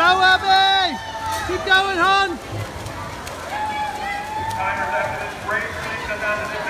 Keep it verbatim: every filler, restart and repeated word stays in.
Abby! Keep going, hon! Timers after this race, please come down to this